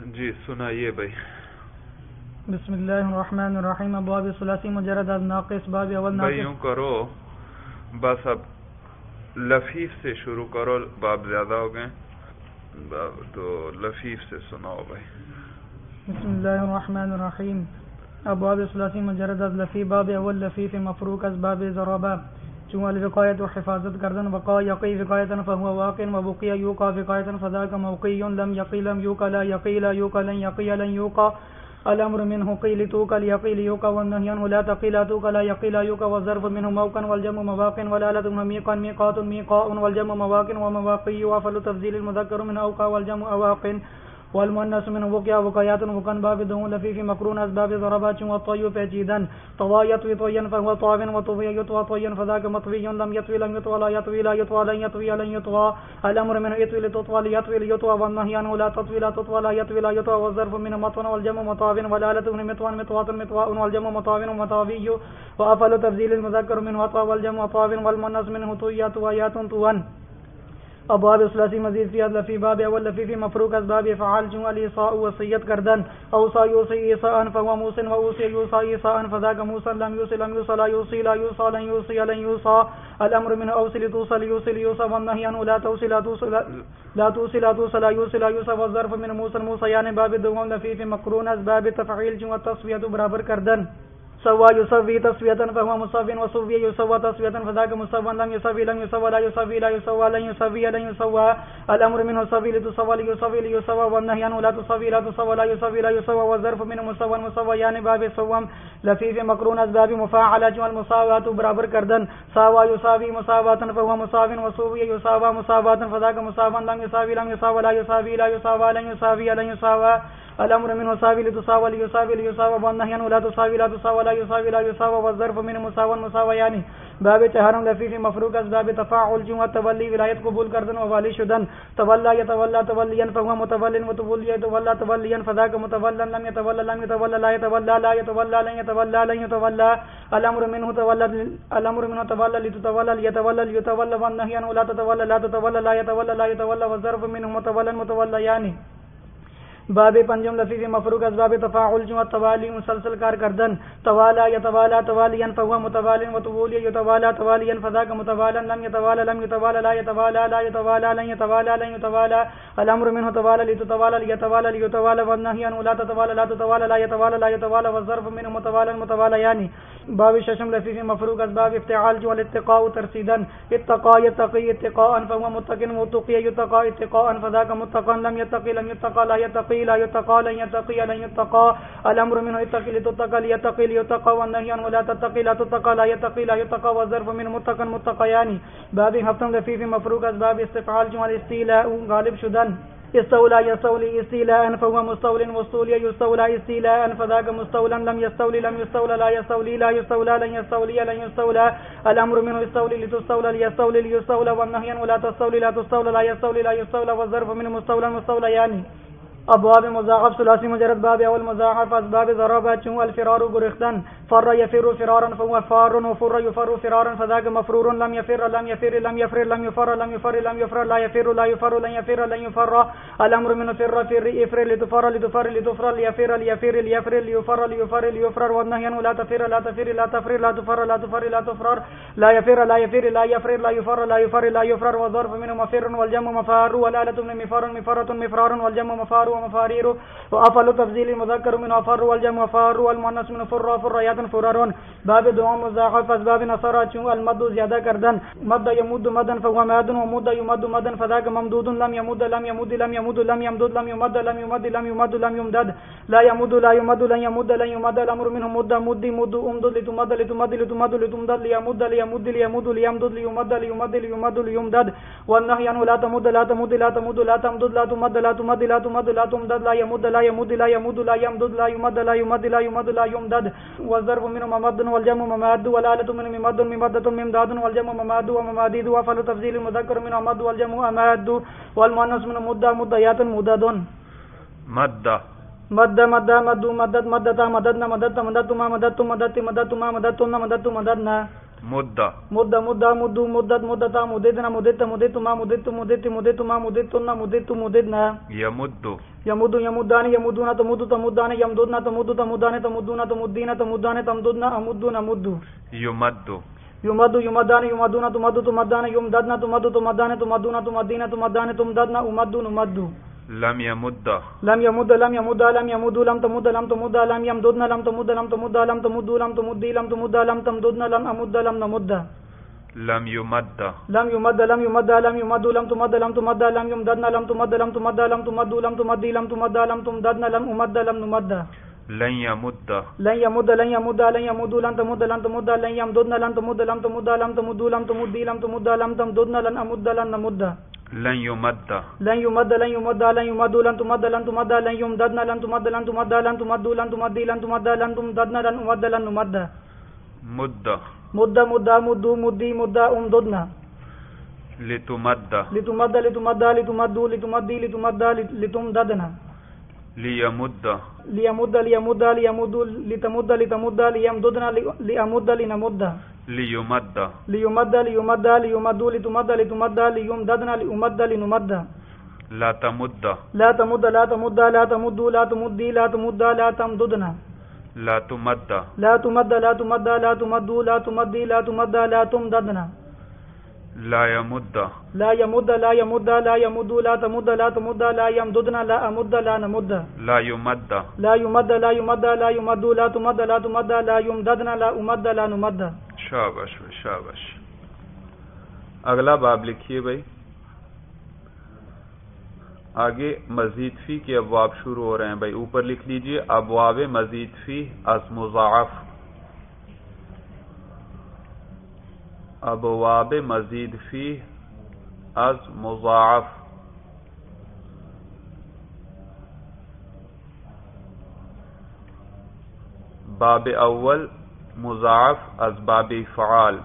جی سنائیے بھائی. بسم اللہ الرحمن الرحیم. ابواب ثلاثی مجرد از ناقص. باب اول ناقص. بھائی یوں کرو بس اب لفیف سے شروع کرو، باب زیادہ ہو گئے تو لفیف سے سناؤ بھائی. بسم اللہ الرحمن الرحیم. ابواب ثلاثی مجرد از لفیف. باب اول لفیف مفروق از باب ضربہ. چون الوقایت و حفاظت کردن وقا یقی وقایتا فهو واقع و بقی یوقع وقایتا فذاک موقعی لم یقی لم یوقع لا یقی لا یوقع لن یقی لن یوقع. الامر منه قیل توقع لیقی لیوقع والنهی عنه لا تقی لا توقع لا یقی لا یوقع والظرف منه موقع والجمع مواقع والآلة ممیقا میقات میقاء والجمع مواقع ومواقعی وافل تفضیل المذکر من اوقع والجمع اواقع والمؤنث منه وقع وقيات وكان باب دون لفيف مقرون اسباب ضربات وطي فجيدا طوايت وطيا فهو طاو وطوي يطوى طيا فذاك مطوي لم يطوي لم يطوى لا يطوي لا يطوى لن يطوي لن يطوى. الامر منه يطوي لتطوى ليطوي ليطوى والنهي عنه لا تطوي لا تطوى لا يطوي لا يطوى والظرف منه مطون والجمع مطاو والآلة منه مطوان مطوات مطواء والجمع مطاو ومطاوي وافل تفضيل المذكر منه اطوى والجمع طاو والمؤنث منه طويات طويات طوان. ابواب ثلاثی مزید فی لفی. باب اول لفی فی مفروق اسباب فعال جو الايصاء وصیت کردن اوصى يوصي ايصاء فهو موص واوصي يوصى ايصاء فذاك موصى لم يوصي لم يوصى لا يوصي لا يوصى لن يوصي لن يوصى. الامر منه اوصي توصل يوصل يوصى والنهي عنه لا توصي لا توصي لا توصي لا توصي لا يوصي لا يوصى والظرف من موصى موصيان. باب دوم لفی فی مقرون اسباب تفعیل جو التسویہ برابر کردن سوا يسوي تسوية فهو مساو وسوي يسوى تسوية فذاك مساو لم يسوي لم يسوى لا يسوي لا يسوى لن يسوي لن يسوى. الأمر منه سوي لتسوى ليسوي ليسوى والنهي عنه لا تسوي لا تسوى لا يسوي لا يسوى والظرف منه مساو مساويان. باب سوم لفيف مقرون اسباب مفاعلة جو المساوات برابر کردن ساوا يساوي مساواة فهو مساو وسوي يساوى مساواة فذاك مساو لم يساوي لم يساوى لا يساوي لا يساوى لن يساوي لن يساوى. الامر منه ساوي لتساوى ليساوي ليساوى والنهي عنه لا تساوي لا تساوى لا يساوي لا يساوى والظرف منه مساوى مساويان. باب تحرم لفیف مفروق اسباب تفاعل جو تولي ولایت قبول کردن و والی شدن تولى يتولى توليا فهو متول وتولي يتولى توليا فذاك متولى لم يتولى لم يتولى لا يتولى لا يتولى لن يتولى لن يتولى. الامر منه تولى الامر منه تولى لتتولى ليتولى ليتولى والنهي عنه لا تتولى لا تتولى لا يتولى لا يتولى والظرف منه متولى متوليان. باب پنجم لفیف مفروق اسباب تفاعل جو توالی مسلسل کار کردن توالا یتوالا توالیاً فهو متوال وطولی یتوالا توالیاً فذاک متوالا لم یتوالا لم یتوالا لا یتوالا لا یتوالا لن یتوالا لن یتوالا. الامر منه توالا لتتوالا ليتوالا ليتوالا والنهي عنه لا تتوالا لا تتوالا لا يتوالا لا يتوالا والظرف منه متوالا متواليان. باب ششم لفیف مفروق اسباب افتعال جو الاتقاء ترسیدن اتقا یتقی اتقاء فهو متقن متقی یتقا اتقاء فذاك متقن لم يتقي لم يتقى لا يتقي لا يتقى لن يتقي لن يتقى. الامر منه اتقي لتتقى ليتقي ليتقى والنهي عنه لا تتقي لا تتقى لا يتقي لا يتقى والظرف من متقن متقيان. باب هفتم لفيف مفروق اسباب استفعال جو الاستيلاء غالب شدن استولى يستولي استيلاء فهو مستول واستولي يستولى استيلاء فذاك مستولا لم يستولي لم يستولى لا يستولي لا يستولى لن يستولي لن يستولى. الامر منه استولي لتستولى ليستولي ليستولى والنهي عنه لا تستولي لا تستولى لا يستولي لا يستولى والظرف منه مستولا مستوليان. ابواب مضاعف ثلاثی مجرد. باب اول مضاعف اسباب ضربات جو الفرار گریختن فر يفر فرارا فهو فار وفر يفر فرارا فذاك مفرور لم يفر لم يفر لم يفر لم يفر لم يفر لم يفر لا يفر لا يفر لن يفر لن يفر. الامر من فر فر يفر لتفر لتفر لتفر ليفر ليفر ليفر ليفر ليفر ليفر والنهي عنه لا تفر لا تفر لا تفر لا تفر لا تفر لا تفر لا يفر لا يفر لا يفر لا يفر لا يفر لا يفر والظرف منه مفر والجمع مفار والآلة من مفر مفرة مفرار والجمع مفار ومفارير وافل تفضيل المذكر من افر والجمع فار والمؤنث من فر فريات فرارون. باب دوام مضاعف اسباب نصر جو المد زیادہ کردن مد يمد مدا فهو ماد ومد يمد مدا فذاك ممدود لم يمد لم يمد لم يمد لم يمدد لم يمد لم يمد لم يمد لم يمدد لا يمد لا يمد لن يمد لن يمد. الامر منه مد مد مد امدد لتمد لتمد لتمد لتمدد ليمد ليمد ليمد ليمدد ليمد ليمد ليمد ليمدد والنهي عنه لا تمد لا تمد لا تمد لا تمدد لا تمد لا تمد لا تمد لا تمدد لا يمد لا يمد لا يمد لا يمدد لا يمد لا يمد لا يمد لا يمدد والظرف منه ممد والجمع مماد والآلة منه ممد ممدة ممداد والجمع مماد ومماديد وافل تفضيل المذكر منه مد والجمع اماد والمؤنث منه مد مديات مدد مد مد مد مد مدد مدتا مددنا مددت مددت ما مددت مددت مددت ما مددت مددت مددنا. مدة مدة مدة مد مدت مدتا مددنا مددت مددتما مددت مددت مددتما مددتن مددت مددنا يمد يمد يمدان يمدون تمد تمدان يمددن تمد تمدان تمدون تمدين تمدان تمددن أمد نمد يمد يمد يمدان يمدون تمد تمدان يمددن تمد تمدان تمدون تمدين تمدان تمددن أمد نمد لم يمد لم يمد لم يمد لم يمد لم تمد لم تمد لم يمددن لم تمد لم تمد لم تمد لم تمدي لم تمد لم تمددن لم أمد لم نمد لم يمد لم يمد لم يمد لم يمد لم تمد لم تمد لم يمددن لم تمد لم تمد لم تمد لم تمدي لم تمد لم تمددن لم أمد لم نمد لن يمد لن يمد لن يمد لن يمد لن تمد لن تمد لن يمددن لن تمد لم تمد لم تمد لم تمدي لم تمد لم تمددن لن أمد لن نمد لن يمد لن يمد لن يمد لن يمد لن تمد لن تمد لن يمددن لن تمد لن تمد لن تمد لن تمدي لن تمد لن تمددن لن أمد لن نمد مد مد مد مد مدي مد أمددن لتمد لتمد لتمد لتمد لتمدي لتمد لتمددن ليمد ليمد ليمد ليمد لتمد لتمد ليمددن لأمد لنمد ليمد ليمد ليمد ليمد لتمد لتمد ليمددن لأمد لنمد لا تمد لا تمد لا تمد لا تمد لا تمدي لا تمد لا تمددن لا تمد لا تمد لا تمد لا تمد لا تمدي لا تمد لا تمددن لا يمد لا يمد لا يمد لا يمد لا تمد لا تمد لا يمددن لا أمد لا نمد لا يمد لا يمد لا يمد لا يمد لا تمد لا تمد لا يمددن لا أمد لا نمد شاباش شاباش اگلا باب لکھیے بھائی. آگے مزید فی کے ابواب شروع ہو رہے ہیں بھائی. اوپر لکھ لیجئے ابواب مزید فی از مضاعف. ابواب مزید فی از مضاعف. باب اول مضاعف از باب افعال.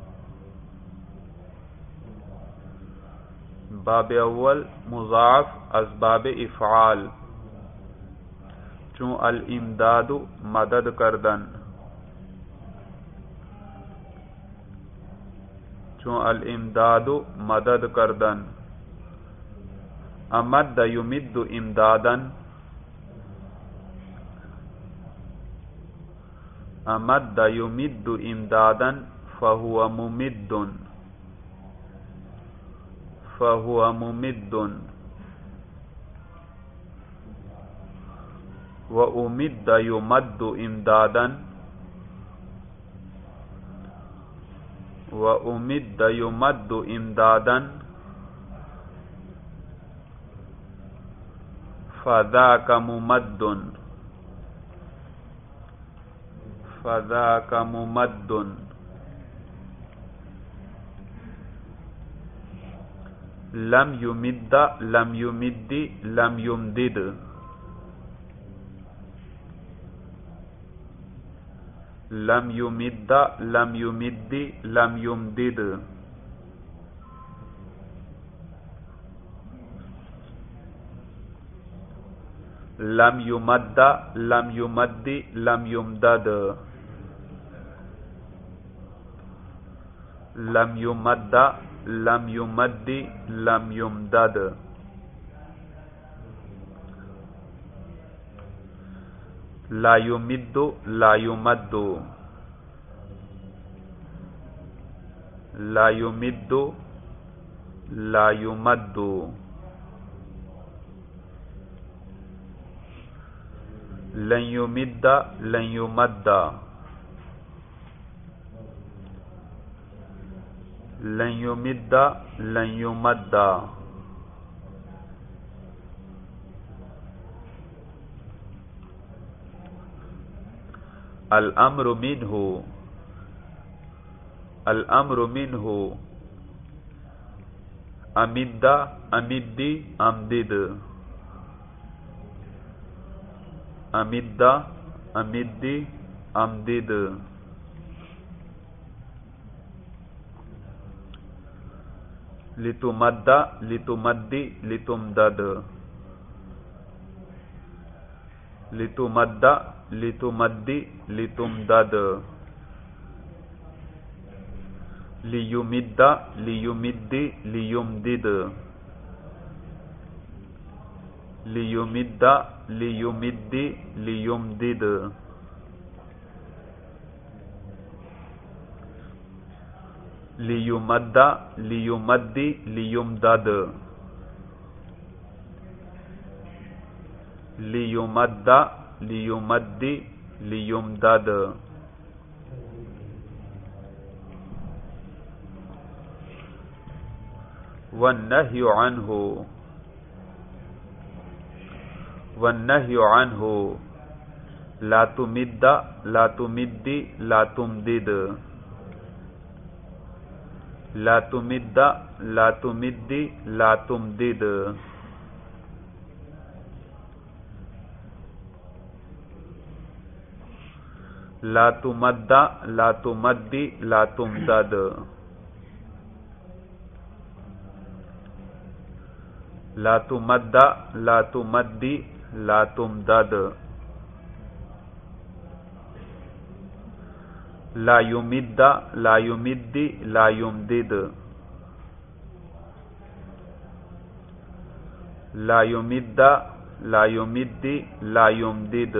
باب اول مضاعف از باب افعال. چون الامداد مدد کردن. چون الامداد مدد کردن. امد یمد امدادا. امد یمد امدادا فهو ممد. فهو ممد. وأمد يمد امدادا. وأمد يمد امدادا فذاك ممد. فذاك ممد. لم يمد لم يمد لم يمدد. لم يمد لم يمد لم يمدد. لم يمد لم يمد لم يمدد. لم يمد لم يمد لم يمدد. لا يمد لا يمد. لا يمد لا يمد. لن يمد لن يمد. لن يمد لن يمد. الامر منه. الامر منه. امد امدی امدد. امد امدی امدد. لتمد لتمدی لتمدد. لتمد لتمدی لتمدد. لیمد لیمد لیمدد لیمد لیمد لیمدد لیمد لیمد لیمدد لیمد لیمد لیمدد والنهي عنه والنهي عنه لا تمد لا تمد لا تمدد لا تمد لا تمد لا تمدد لا تمد لا تمد لا تمدد لا تمد لا تمد لا تمدد لا يمد لا يمد لا يمدد لا يمد لا يمد لا يمدد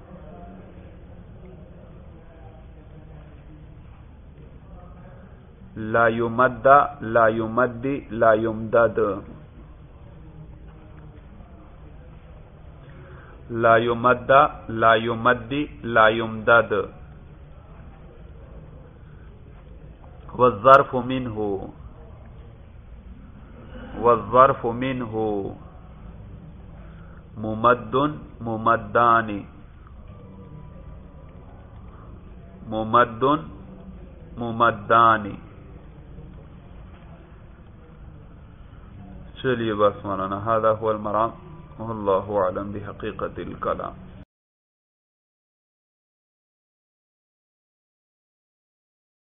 لا يمد لا يمد لا يمدد لا يمد لا يمد لا يمدد والظرف منه والظرف منه ممد ممدان ممد ممدان چلیے بس مولانا هذا هو المرام والله اعلم بحقیقت الکلام.